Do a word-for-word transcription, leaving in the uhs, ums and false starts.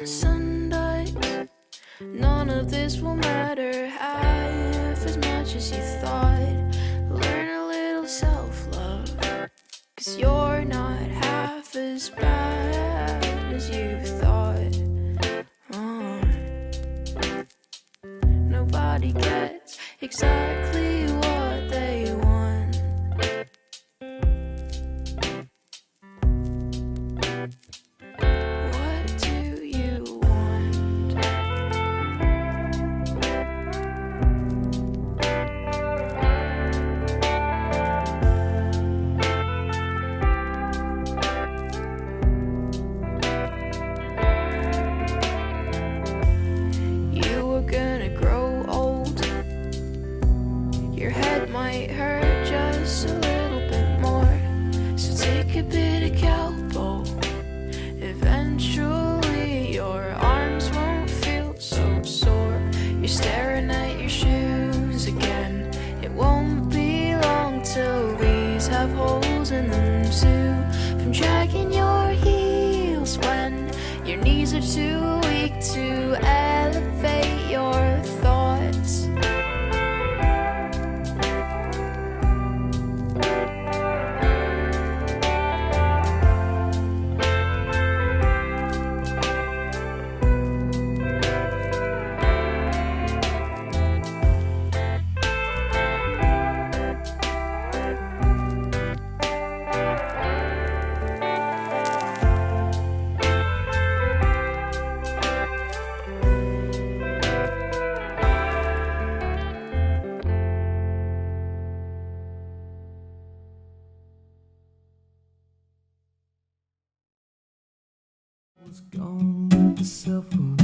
Sunday. None of this will matter half as much as you thought. Learn a little self-love, 'cause you're not half as bad as you thought. Oh. Nobody gets exactly what they want. What do you want? You were gonna grow old. Your head might hurt just a little bit more, so take a bit of calpol. Eventually your arms won't feel so sore. You're staring at your shoes again. It won't be long till these have holes in them too, from dragging your heels when your knees are too weak to elevate your thoughts. Was gone with the self